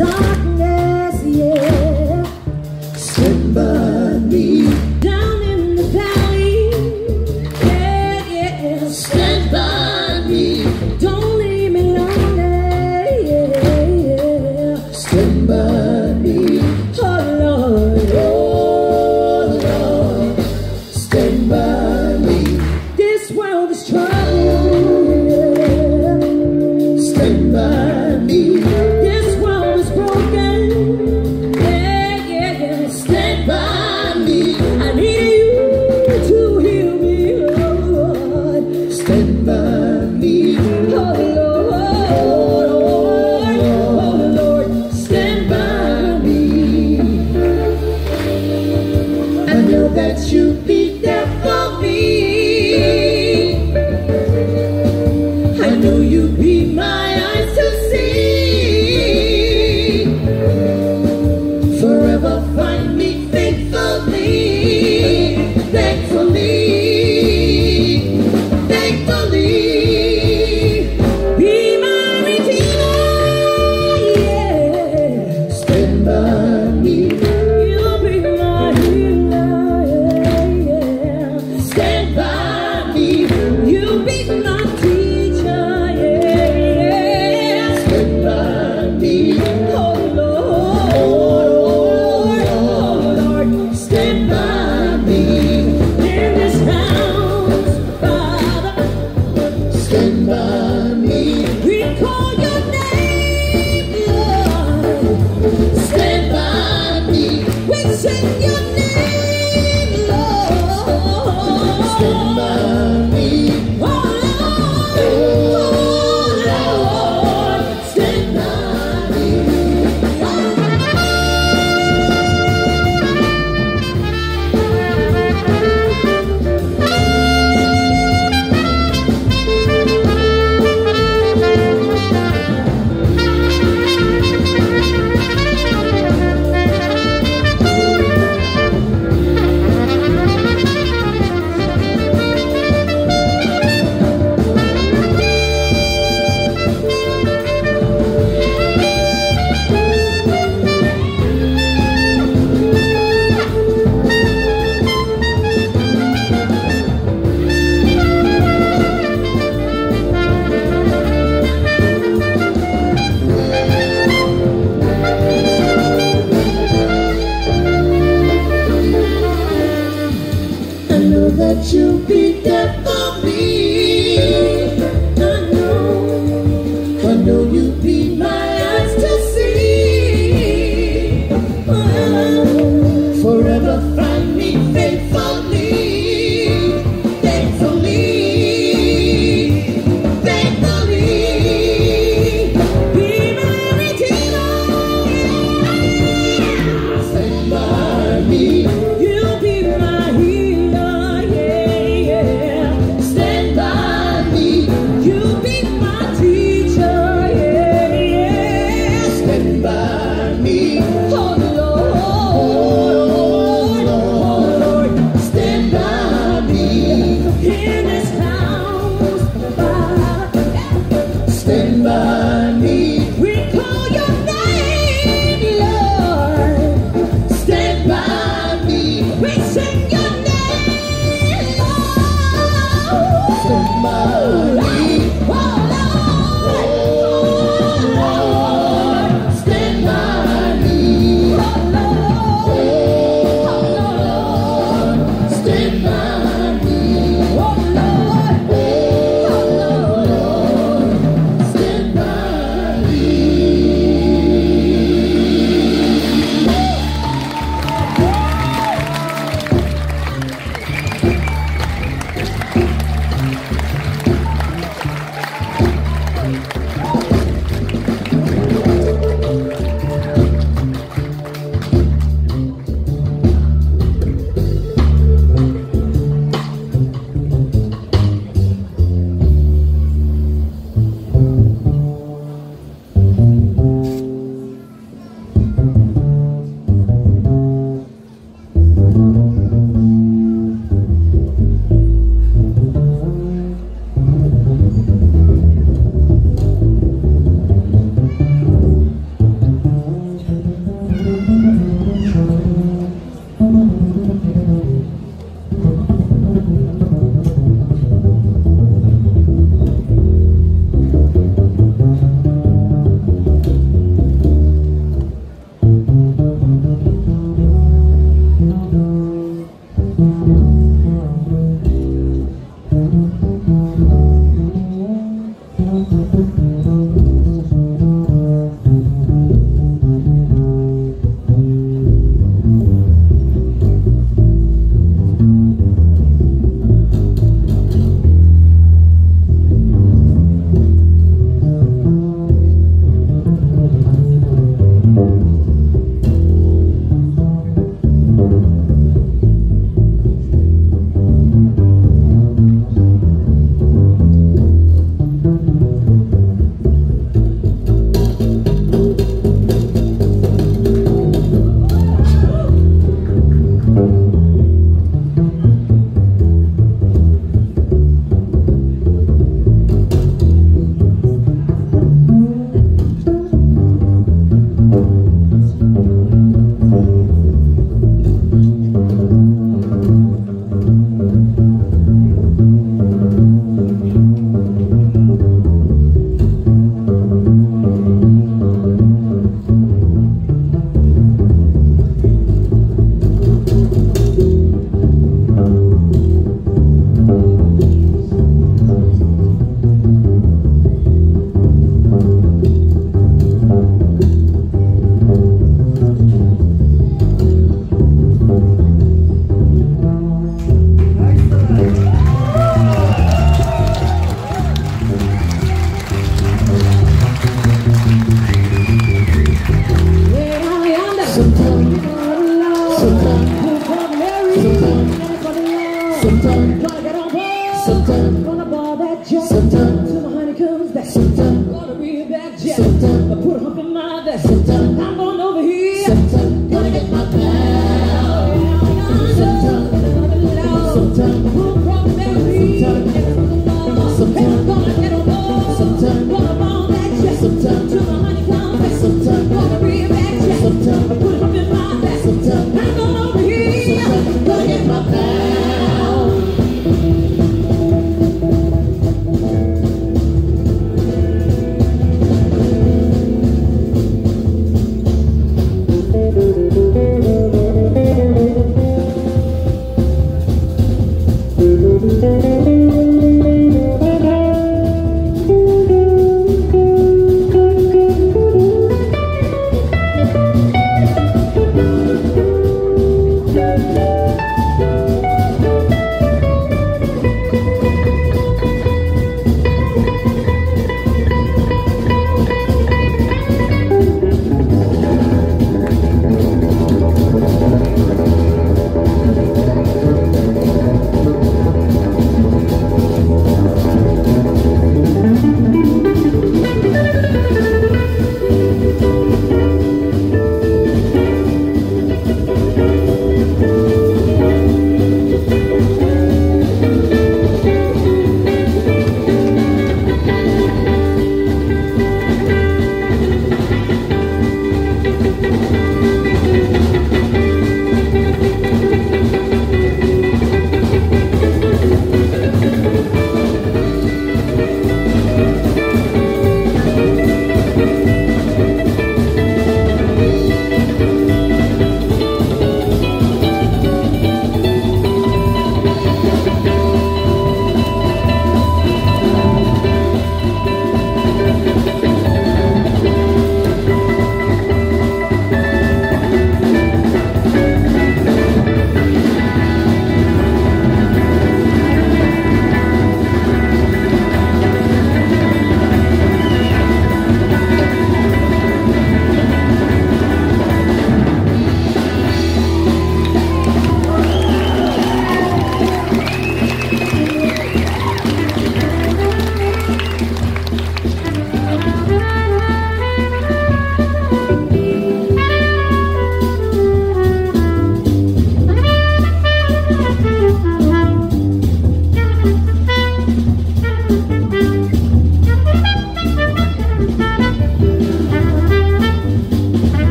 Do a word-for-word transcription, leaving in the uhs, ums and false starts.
darkness, yeah. Stand by me. Down in the valley, yeah, yeah. Stand by me. Don't leave me lonely, yeah, yeah. Stand by me. Oh Lord, oh Lord, stand by me. This world is trouble, yeah. Stand by me. This world is broken, yeah, yeah, yeah. Stand by me. I need you to heal me, Lord. Stand by me. Oh Lord, oh Lord, oh Lord, stand by me. I know that you'll be there for me. I know you'll be my eyes to see. Forever find me faithfully, thankfully, thankfully. Be my redeemer, yeah. Stand by me. You'll be my healer, yeah, yeah. Stand by me. You'll be my teacher, yeah, yeah. Stand by me. Oh Lord, oh Lord, oh Lord, stand by me. In this house, Father, stand by me. We call your name, Lord. Stand by me. We sing your name, Lord. Stand by me. Oh Lord, oh Lord, stand by me. I know that you'll be there for me. I know, I know you'll be my eyes to see. Oh, forever find me faithfully, thankfully, thankfully. Be my redeemer, stand by me. You'll be my healer, yeah, yeah. Stand by me. You'll be my teacher, yeah, yeah. Stand by me. Oh Lord, oh Lord, stand by me. In this house, Father, stand by me. We call your name, Lord. Stand by me. We sing your name, Lord. Stand by me. Oh Lord, oh Lord, stand by me. Oh tonight.